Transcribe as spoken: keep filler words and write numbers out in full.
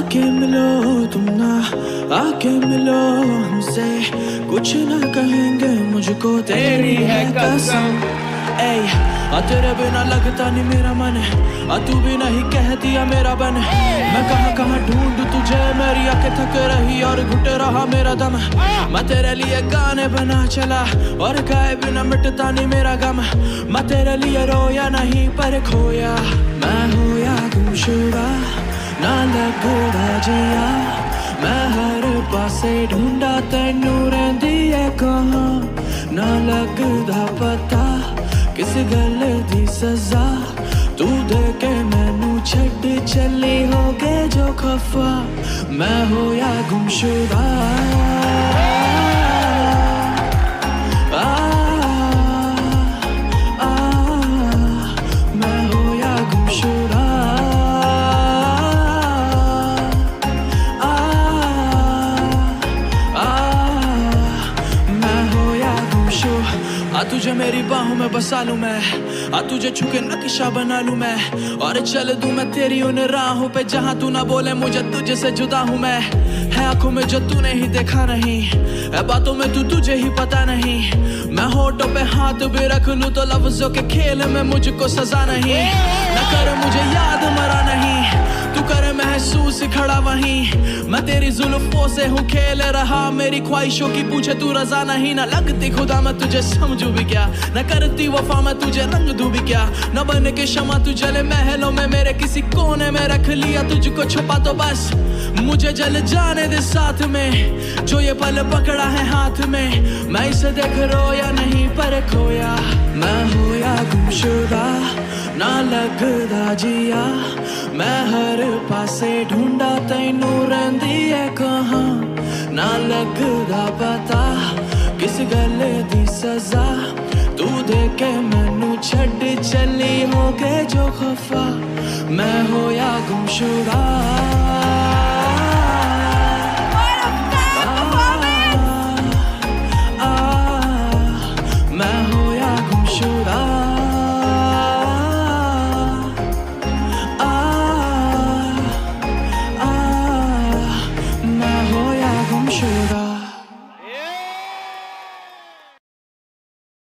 आके मिलो तुम ना, आके मिलो हमसे, कुछ ना कहेंगे मुझको तेरी है कसम। ऐ आ तेरे बिना लगता नहीं मेरा मन, आ तू भी नहीं कह दिया मेरा बन। मैं कहाँ कहाँ ढूंढ तुझे, मेरी आंखें थक रही और घुट रहा मेरा दम। मैं तेरे लिए गाने बना चला और गाए बिना मिटता नहीं मेरा गम। मैं तेरे लिए रोया नहीं पर खोया, मैं होया गुमशुदा ना लगदा जिया। मैं हर पासे ढूंढा तैनू रहिंदी है कहाँ, ना लगदा पता किस गल दी सजा। तू दे के मैनू छड़ चली हो गए जो खफा, मैं होया गुमशुदा। आ तुझे मेरी बाहों में बसा लूं मैं, आ तुझे छुके नक्शा बना लूं मैं, और चल दूं मैं तेरी उन राहों पे जहां तू ना बोले मुझे तुझे से जुदा हूं मैं। है आंखों में जो तूने ही देखा नहीं, है बातों में तू तुझे ही पता नहीं। मैं होठों पे हाथ भी रख लूं तो लफ्जों के खेल में मुझको सजा नहीं। न कर मुझे याद मरा नहीं, तू करे महसूस खड़ा वहीं। मैं तेरी जुल्फों से हूँ खेल रहा, मेरी ख्वाहिशों की पूछे तू रजा नहीं। न लगती खुदा मैं तुझे समझू भी क्या, न करती वफा मैं तुझे रंग दूं भी क्या। न बन के शमा तू जले महलों में मेरे किसी कोने में रख लिया तुझको छुपा तो बस मुझे जल जाने दे साथ में, जो ये पल पकड़ा है हाथ में। मैं इसे देख रोया नहीं पर खोया, मैं होया गुमशुदा ना लगदा जिया। मैं हर पासे ढूंढा तैनू रहिंदी है कहाँ, ना लगदा पता किस गल दी सजा। तू दे के मैनू छड़ चली हो गए जो खफा, मैं होया गुमशुदा।